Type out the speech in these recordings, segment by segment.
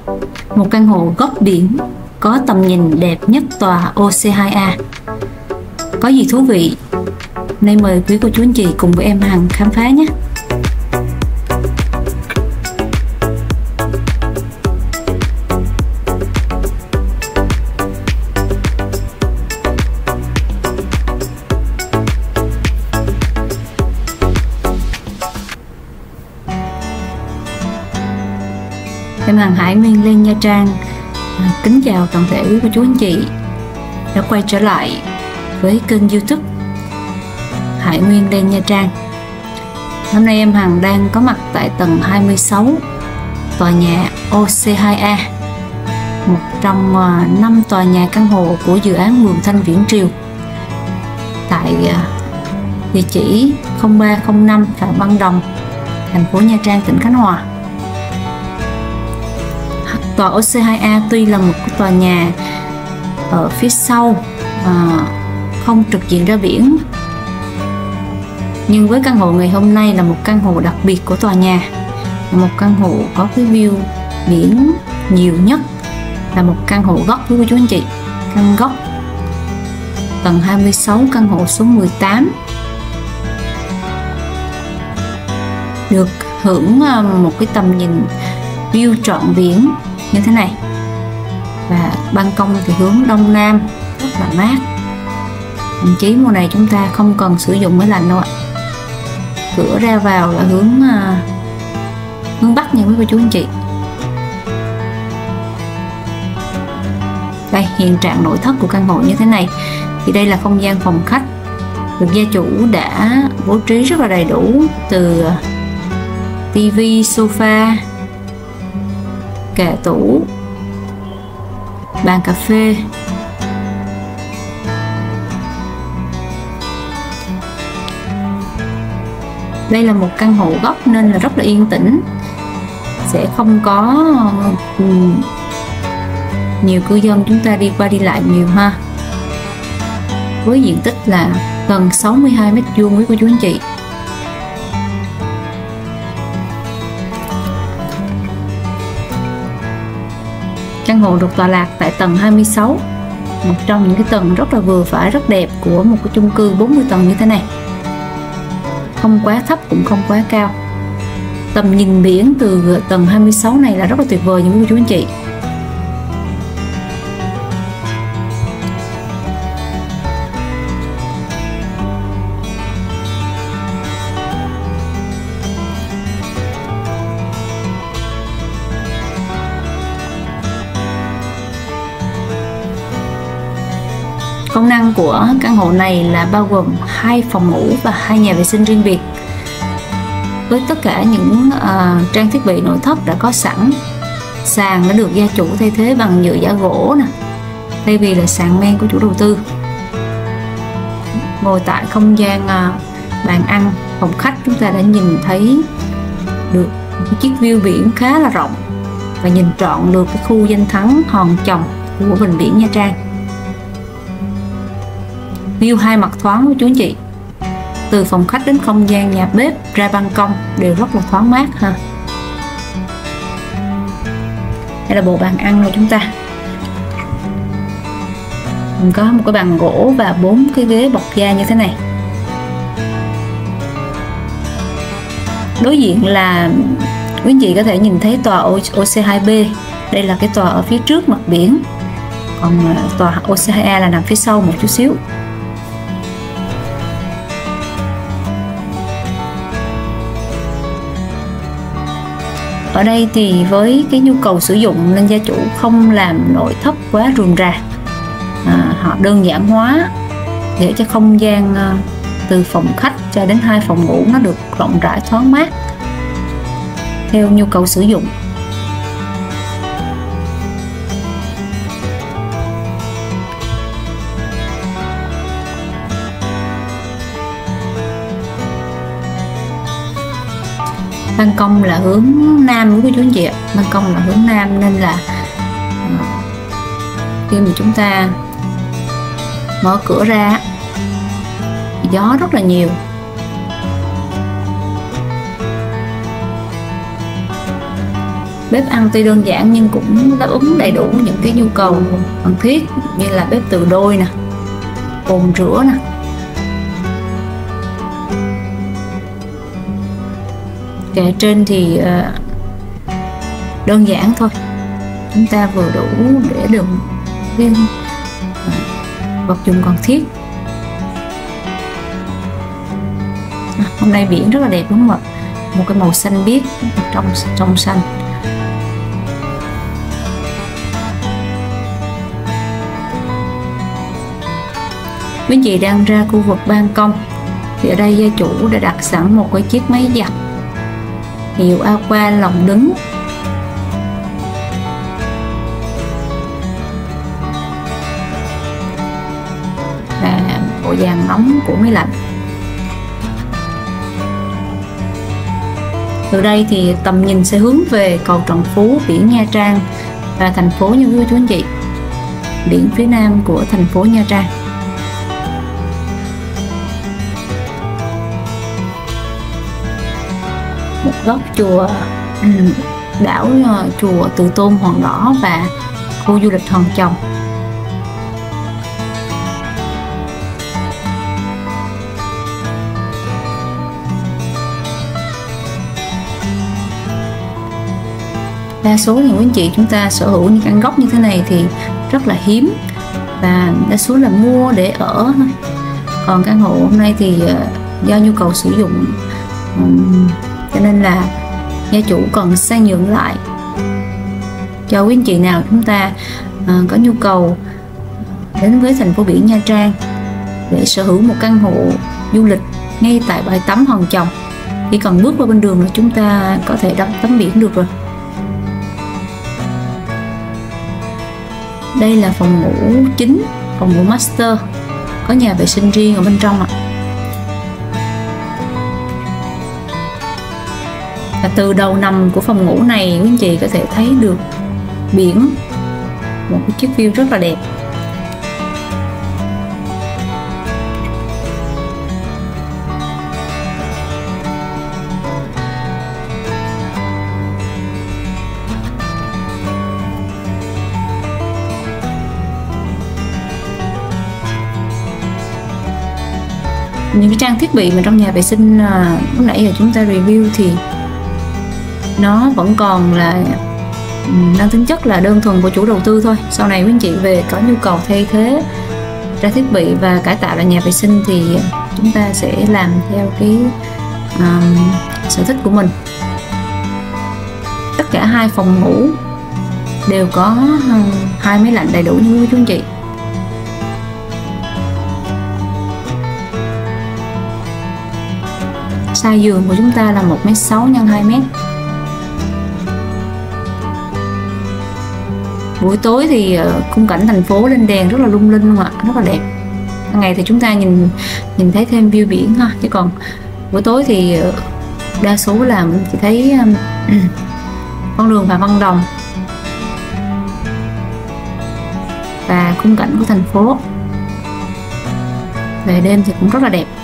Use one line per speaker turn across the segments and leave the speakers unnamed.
Một căn hộ góc biển có tầm nhìn đẹp nhất tòa OC2A. Có gì thú vị? Nay mời quý cô chú anh chị cùng với em Hằng khám phá nhé. Em Hằng Hải Nguyên lên Nha Trang kính chào toàn thể quý cô chú anh chị đã quay trở lại với kênh YouTube Hải Nguyên lên Nha Trang. Hôm nay em Hằng đang có mặt tại tầng 26 tòa nhà OC2A, một trong 5 tòa nhà căn hộ của dự án Mường Thanh Viễn Triều tại địa chỉ 0305 Phạm Văn Đồng, thành phố Nha Trang, tỉnh Khánh Hòa. Tòa OC2A tuy là một tòa nhà ở phía sau không trực diện ra biển, nhưng với căn hộ ngày hôm nay là một căn hộ đặc biệt của tòa nhà, một căn hộ có cái view biển nhiều nhất, là một căn hộ góc với cô chú anh chị. Căn góc tầng 26, căn hộ số 18, được hưởng một cái tầm nhìn view trọn biển như thế này, và ban công thì hướng đông nam rất là mát. Thậm chí mùa này chúng ta không cần sử dụng máy lạnh đâu ạ. Cửa ra vào là hướng bắc nha quý cô chú anh chị. Đây, hiện trạng nội thất của căn hộ như thế này. Thì đây là không gian phòng khách, được gia chủ đã bố trí rất là đầy đủ, từ tivi, sofa, kệ tủ, bàn cà phê, đây là một căn hộ góc nên là rất là yên tĩnh, sẽ không có nhiều cư dân chúng ta đi qua đi lại nhiều ha. Với diện tích là gần 62 m² quý cô chú anh chị. Căn hộ được tọa lạc tại tầng 26, một trong những cái tầng rất là vừa phải, rất đẹp của một cái chung cư 40 tầng như thế này. Không quá thấp cũng không quá cao. Tầm nhìn biển từ tầng 26 này là rất là tuyệt vời những cô chú anh chị. Công năng của căn hộ này là bao gồm 2 phòng ngủ và 2 nhà vệ sinh riêng biệt, với tất cả những trang thiết bị nội thất đã có sẵn. Sàn đã được gia chủ thay thế bằng nhựa giả gỗ nè, thay vì là sàn men của chủ đầu tư. Ngồi tại không gian bàn ăn phòng khách, chúng ta đã nhìn thấy được một chiếc view biển khá là rộng và nhìn trọn được cái khu danh thắng Hòn Chồng của Vịnh Biển Nha Trang. View hai mặt thoáng của chú anh chị, từ phòng khách đến không gian nhà bếp ra ban công đều rất là thoáng mát ha. Đây là bộ bàn ăn của chúng ta, mình có một cái bàn gỗ và 4 cái ghế bọc da như thế này. Đối diện là quý anh chị có thể nhìn thấy tòa OC2B, đây là cái tòa ở phía trước mặt biển, còn tòa OC2A là nằm phía sau một chút xíu. Ở đây thì với cái nhu cầu sử dụng nên gia chủ không làm nội thất quá rườm rà, họ đơn giản hóa để cho không gian từ phòng khách cho đến 2 phòng ngủ nó được rộng rãi thoáng mát theo nhu cầu sử dụng. Ban công là hướng nam của chú anh chị ạ. Ban công là hướng nam nên là khi mà chúng ta mở cửa ra gió rất là nhiều. Bếp ăn tuy đơn giản nhưng cũng đáp ứng đầy đủ những cái nhu cầu cần thiết, như là bếp từ đôi nè, bồn rửa nè. Kệ trên thì đơn giản thôi, chúng ta vừa đủ để đựng cái vật dụng cần thiết. Hôm nay biển rất là đẹp đúng không ạ? Một cái màu xanh biếc trong xanh. Quý anh chị đang ra khu vực ban công thì ở đây gia chủ đã đặt sẵn một cái chiếc máy giặt hiệu Aqua lồng đứng. Và bộ dàn nóng của máy lạnh. Từ đây thì tầm nhìn sẽ hướng về cầu Trần Phú, biển Nha Trang và thành phố nha quý chú anh chị. Biển phía nam của thành phố Nha Trang. Một góc chùa đảo chùa Từ Tôn Hòn Đỏ và khu du lịch Hòn Chồng. Đa số những quý anh chị chúng ta sở hữu những căn góc như thế này thì rất là hiếm, và đa số là mua để ở thôi. Còn căn hộ hôm nay thì do nhu cầu sử dụng cho nên là gia chủ còn sang nhượng lại cho quý anh chị nào chúng ta có nhu cầu đến với thành phố biển Nha Trang để sở hữu một căn hộ du lịch ngay tại bãi tắm Hòn Chồng. Chỉ cần bước qua bên đường là chúng ta có thể tắm biển được rồi. Đây là phòng ngủ chính, phòng ngủ master, có nhà vệ sinh riêng ở bên trong ạ. Và từ đầu nằm của phòng ngủ này quý anh chị có thể thấy được biển, một cái chiếc view rất là đẹp. Những cái trang thiết bị mà trong nhà vệ sinh lúc nãy giờ chúng ta review thì nó vẫn còn là mang tính chất là đơn thuần của chủ đầu tư thôi. Sau này quý anh chị về có nhu cầu thay thế trang thiết bị và cải tạo lại nhà vệ sinh thì chúng ta sẽ làm theo cái sở thích của mình. Tất cả hai phòng ngủ đều có hai máy lạnh đầy đủ như quý chú anh chị. Size giường của chúng ta là 1m6 x 2m. Buổi tối thì khung cảnh thành phố lên đèn rất là lung linh luôn ạ, rất là đẹp. Ban ngày thì chúng ta nhìn thấy thêm view biển ha, chứ còn buổi tối thì đa số là mình chỉ thấy con đường Phạm Văn Đồng và khung cảnh của thành phố. Về đêm thì cũng rất là đẹp.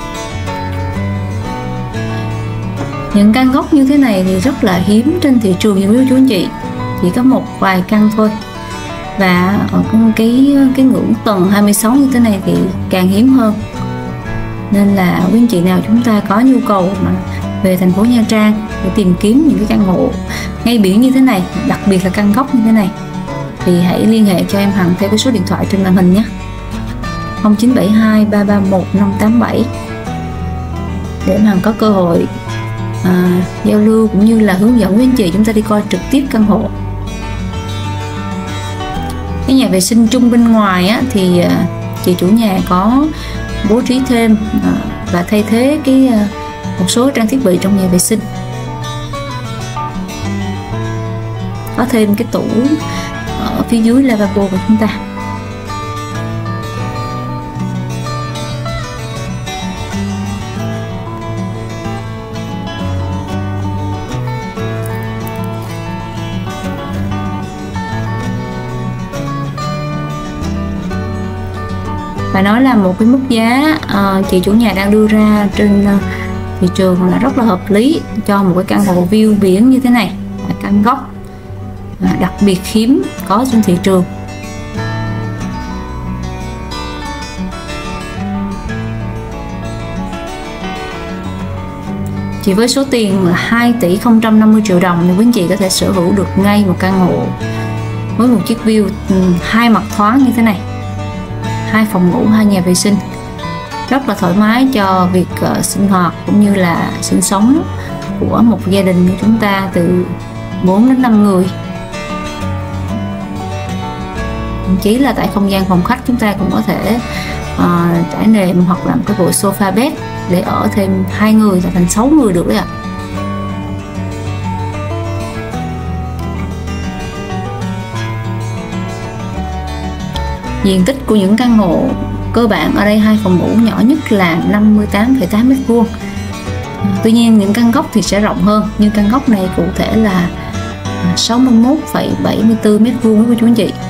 Những căn góc như thế này thì rất là hiếm trên thị trường nha quý chú anh chị, chỉ có một vài căn thôi. Và ở cái ngưỡng tầng 26 như thế này thì càng hiếm hơn. Nên là quý anh chị nào chúng ta có nhu cầu mà về thành phố Nha Trang để tìm kiếm những cái căn hộ ngay biển như thế này, đặc biệt là căn góc như thế này, thì hãy liên hệ cho em Hằng theo cái số điện thoại trên màn hình nhé, 0972 331 587, để em Hằng có cơ hội giao lưu cũng như là hướng dẫn quý anh chị chúng ta đi coi trực tiếp căn hộ. Cái nhà vệ sinh chung bên ngoài á, thì chị chủ nhà có bố trí thêm và thay thế một số trang thiết bị trong nhà vệ sinh. Có thêm cái tủ ở phía dưới lavabo của chúng ta. Phải nói là một cái mức giá chị chủ nhà đang đưa ra trên thị trường là rất là hợp lý cho một cái căn hộ view biển như thế này, căn góc đặc biệt hiếm có trên thị trường. Chỉ với số tiền là 2 tỷ 050 triệu đồng thì quý anh chị có thể sở hữu được ngay một căn hộ với một chiếc view 2 mặt thoáng như thế này, 2 phòng ngủ, 2 nhà vệ sinh, rất là thoải mái cho việc sinh hoạt cũng như là sinh sống của một gia đình như chúng ta từ 4 đến 5 người. Thậm chí là tại không gian phòng khách chúng ta cũng có thể trải nệm hoặc là một cái bộ sofa bed để ở thêm 2 người là thành 6 người được đấy ạ. Diện tích của những căn hộ cơ bản ở đây 2 phòng ngủ nhỏ nhất là 58,8 m². Tuy nhiên những căn góc thì sẽ rộng hơn, như căn góc này cụ thể là 61,74 m² của chú anh chị.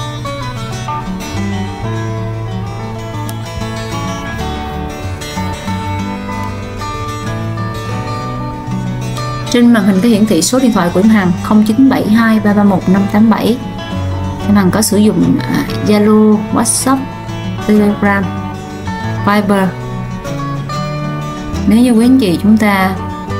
Trên màn hình có hiển thị số điện thoại của em Hằng 0972 331 587. Em Hằng có sử dụng Zalo, WhatsApp, Telegram, Viber. Nếu như quý anh chị chúng ta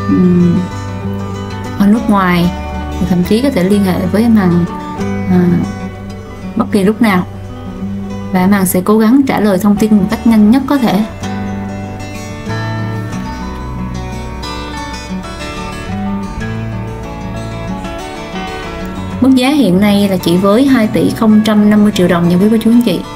ở nước ngoài thì thậm chí có thể liên hệ với em Hằng bất kỳ lúc nào, và em Hằng sẽ cố gắng trả lời thông tin một cách nhanh nhất có thể. Mức giá hiện nay là chỉ với 2 tỷ 050 triệu đồng nha quý cô chú anh chị.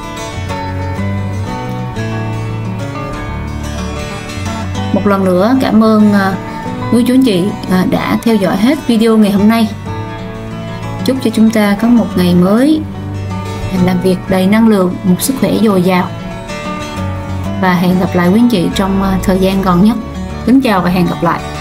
Một lần nữa cảm ơn quý chú anh chị đã theo dõi hết video ngày hôm nay. Chúc cho chúng ta có một ngày mới làm việc đầy năng lượng, một sức khỏe dồi dào. Và hẹn gặp lại quý anh chị trong thời gian gần nhất. Kính chào và hẹn gặp lại.